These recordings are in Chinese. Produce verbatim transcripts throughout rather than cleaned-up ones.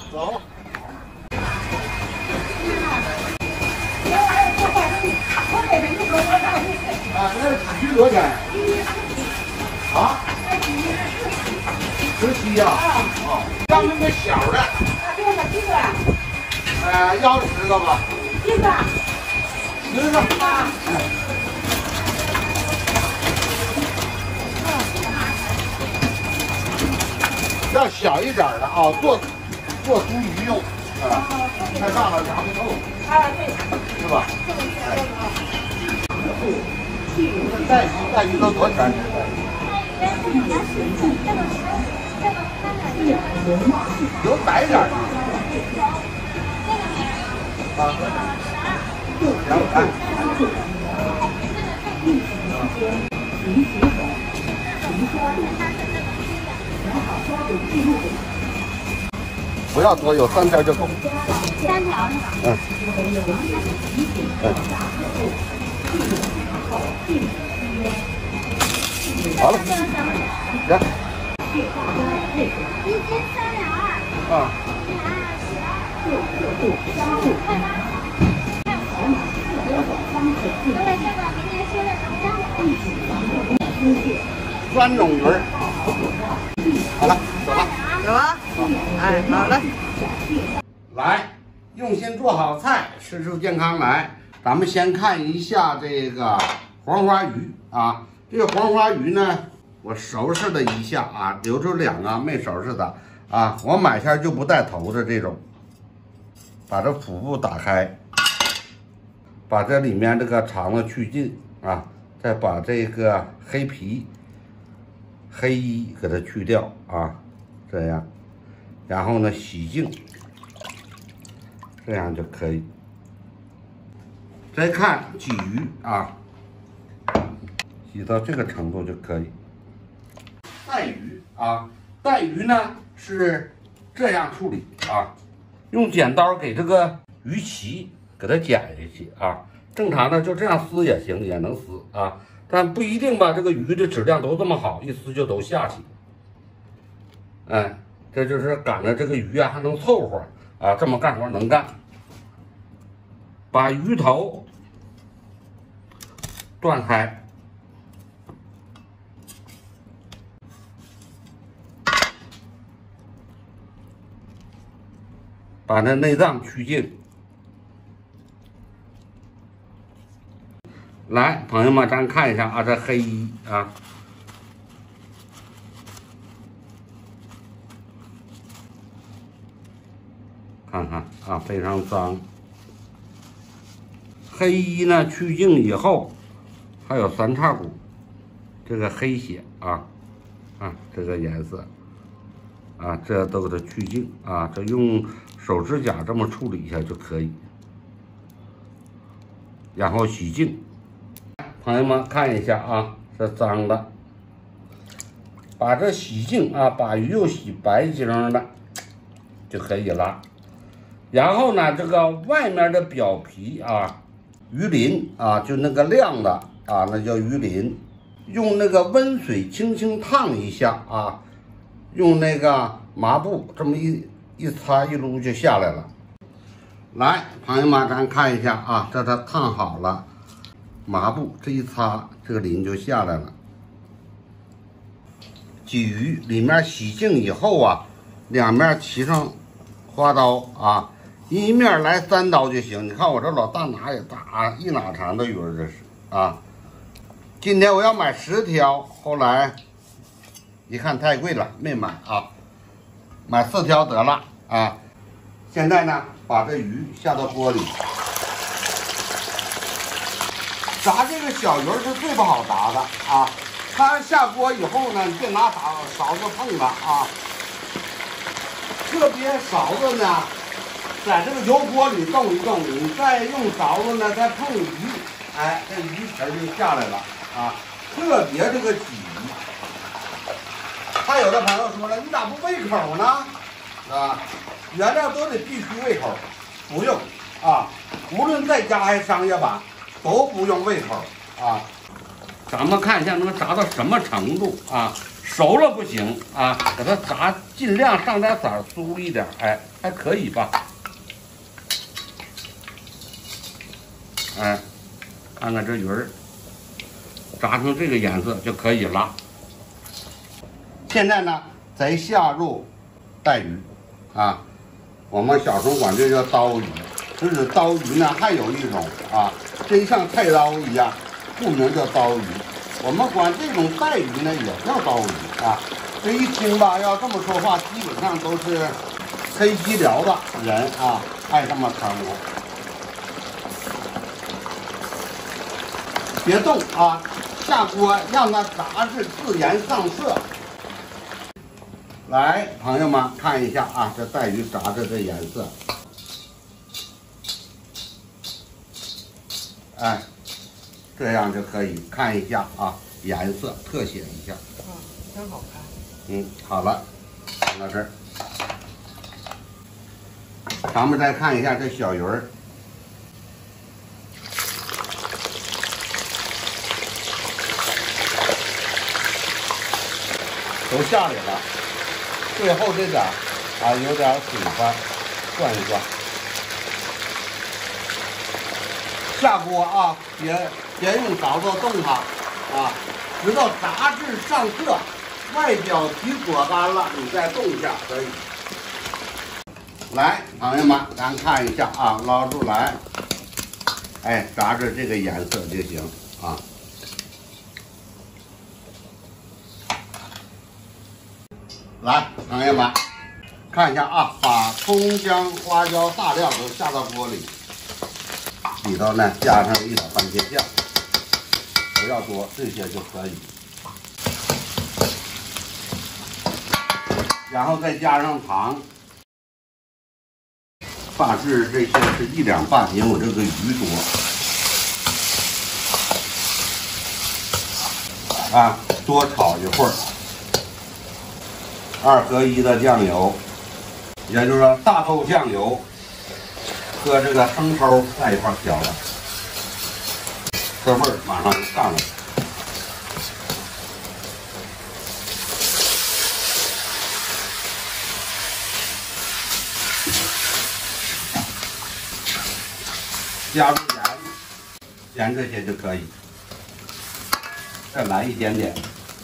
走。啊，那纸鱼多少钱？啊？十七呀。啊。要那个小的。啊，这个几个？呃，要十个吧。几个？十个。啊。要小一点的啊，做做酥鱼用啊，太大了压不透。啊，对，是吧？哎，这带鱼带鱼都多少钱？有白点的。啊，行，看。不要多，有三条就够。三条是吧？嗯。嗯。好了。行。一斤三两二。啊。过来这个，明天修的能上。酸种鱼儿。好了，走了。 走啊！哎，好嘞。 来，用心做好菜，吃出健康来。咱们先看一下这个黄花鱼啊，这个黄花鱼呢，我收拾了一下啊，留出两个没收拾的啊。我买下就不带头的这种，把这腹部打开，把这里面这个肠子去尽啊，再把这个黑皮、黑衣给它去掉啊。这样，然后呢洗净，这样就可以。再看鲫鱼啊，洗到这个程度就可以。带鱼啊，带鱼呢是这样处理啊，用剪刀给这个鱼鳍给它剪下去啊。正常的就这样撕也行，也能撕啊，但不一定吧。这个鱼的质量都这么好，一撕就都下去。哎，这就是赶着这个鱼啊还能凑合啊，这么干活能干。把鱼头断开，把那内脏去净。来，朋友们，咱看一下啊，这黑衣啊。看看啊，非常脏。黑衣呢去净以后，还有三叉骨，这个黑血啊，啊，这个颜色啊，这都给它去净啊，这用手指甲这么处理一下就可以，然后洗净。朋友们看一下啊，这脏的，把这洗净啊，把鱼又洗白净的就可以了。然后呢，这个外面的表皮啊，鱼鳞啊，就那个亮的啊，那叫鱼鳞，用那个温水轻轻烫一下啊，用那个麻布这么一一擦一撸就下来了。来，朋友们，咱看一下啊，这它烫好了，麻布这一擦，这个鳞就下来了。鲫鱼里面洗净以后啊，两面齐上花刀啊。一面来三刀就行。你看我这老大拿也大，一哪长的鱼儿这是啊。今天我要买十条，后来一看太贵了，没买啊，买四条得了啊。现在呢，把这鱼下到锅里，炸这个小鱼儿是最不好炸的啊。它下锅以后呢，你别拿勺勺子碰它啊，特别勺子呢。在这个油锅里动一动，你再用勺子呢再碰鱼，哎，这鱼皮就下来了啊！特别这个鲫鱼，还有的朋友说了，你咋不喂口呢？啊，原料都得必须喂口，不用啊，无论在家还是商业版，都不用喂口啊。 咱们看一下能炸到什么程度啊？熟了不行啊，给它炸尽量上点色儿，酥一点，哎，还可以吧？哎，看看这鱼儿，炸成这个颜色就可以了。现在呢，再下入带鱼，啊，我们小时候管这叫刀鱼。就是刀鱼呢，还有一种啊，真像菜刀一样，不名叫刀鱼。我们管这种带鱼呢，也叫刀鱼啊。这一听吧，要这么说话，基本上都是黑吉辽的人啊，爱这么称呼。别动啊，下锅让它炸至自然上色。来，朋友们看一下啊，这带鱼炸的这颜色。哎，这样就可以看一下啊，颜色特写一下。 啊，真好看。 嗯，好了，看到这儿，咱们再看一下这小鱼儿。都下来了，最后这点啊有点水分，涮一涮。下锅啊，别别用勺子动它啊，直到炸至上色，外表皮裹干了，你再动一下可以。来，朋友们，咱看一下啊，捞出来，哎，炸至这个颜色就行啊。来，朋友们，看一下啊，把葱姜花椒大料都下到锅里。里头呢加上一点番茄酱，不要多，这些就可以。然后再加上糖，大致这些是一两半，因为我这个鱼多。啊，多炒一会儿。二合一的酱油，也就是说大豆酱油。和这个生抽在一块调了，这味儿马上就上来了。加入盐，盐这些就可以，再来一点点。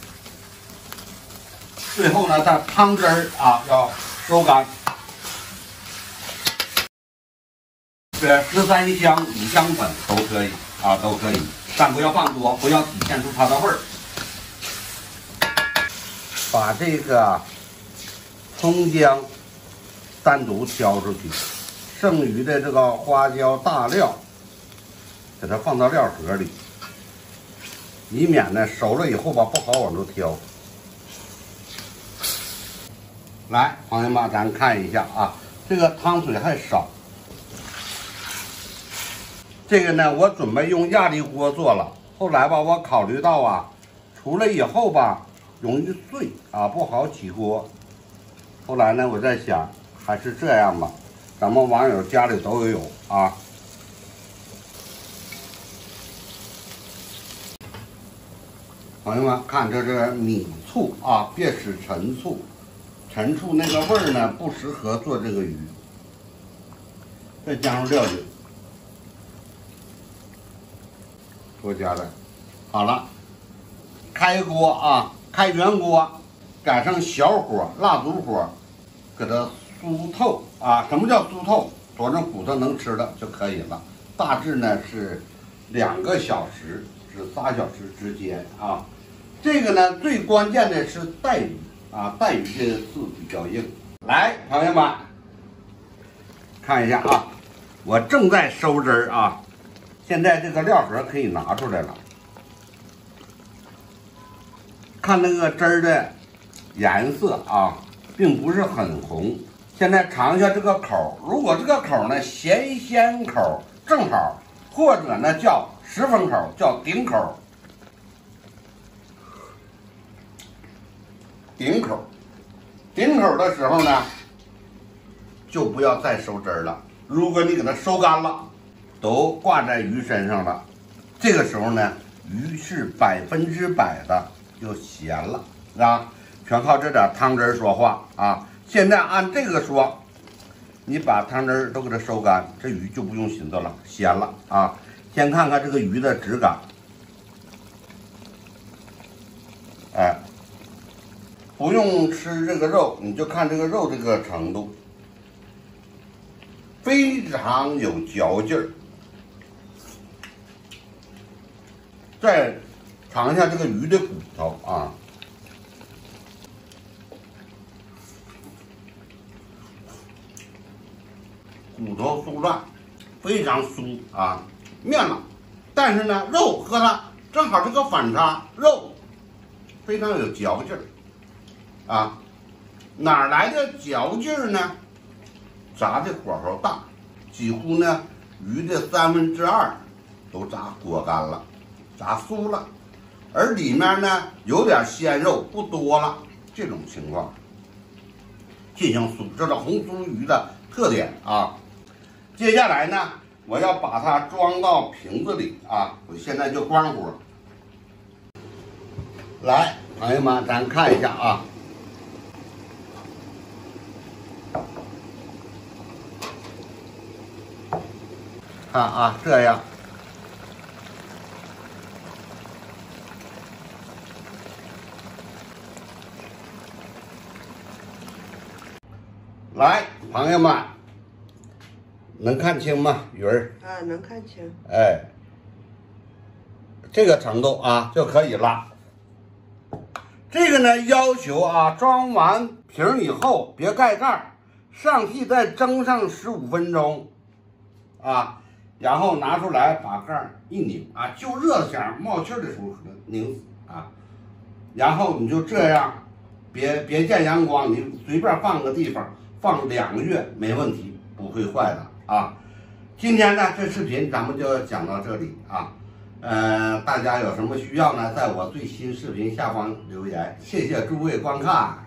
最后呢，它汤汁儿啊要收干。这十三香、五香粉都可以啊，都可以，但不要放多，不要体现出它的味儿。把这个葱姜单独挑出去，剩余的这个花椒大料，给它放到料盒里，以免呢熟了以后吧不好往出挑。来，朋友们，咱看一下啊，这个汤水还少。这个呢，我准备用压力锅做了。后来吧，我考虑到啊，出来以后吧，容易碎啊，不好起锅。后来呢，我在想，还是这样吧，咱们网友家里都有啊。朋友们，看这是米醋啊，别使陈醋，陈醋那个味儿呢，不适合做这个鱼。再加入料酒。多加点，好了，开锅啊，开原锅，改成小火蜡烛火，给它酥透啊。什么叫酥透？佐成骨头能吃的就可以了。大致呢是两个小时至仨小时之间啊。这个呢最关键的是带鱼啊，带鱼这个字比较硬。来，朋友们，看一下啊，我正在收汁儿啊。现在这个料盒可以拿出来了，看那个汁儿的颜色啊，并不是很红。现在尝一下这个口，如果这个口呢咸鲜口正好，或者呢叫十分口，叫顶口。顶口，顶口的时候呢，就不要再收汁儿了。如果你给它收干了，都挂在鱼身上了，这个时候呢， 鱼是百分之百的就咸了啊，全靠这点汤汁说话啊。现在按这个说，你把汤汁都给它收干，这鱼就不用寻思了，咸了啊。先看看这个鱼的质感，哎，不用吃这个肉，你就看这个肉这个程度，非常有嚼劲儿。再尝一下这个鱼的骨头啊，骨头酥烂，非常酥啊，面了。但是呢，肉和它正好是个反差，肉非常有嚼劲儿啊。哪儿来的嚼劲儿呢？炸的火候大，几乎呢鱼的三分之二都炸锅干了，炸酥了，而里面呢有点鲜肉不多了，这种情况进行酥，这是红酥鱼的特点啊。接下来呢，我要把它装到瓶子里啊，我现在就关火。来，朋友们，咱看一下啊。看啊，这样，来，朋友们，能看清吗？鱼儿啊，能看清。 哎，这个程度啊就可以了。这个呢，要求啊，装完瓶以后别盖盖，上屉再蒸上十五分钟，啊。然后拿出来，把盖儿一拧啊，就热响冒气的时候拧死啊。然后你就这样，别别见阳光，你随便放个地方，放两个月没问题，不会坏的啊。今天呢，这视频咱们就讲到这里啊。呃，大家有什么需要呢，在我最新视频下方留言。谢谢诸位观看。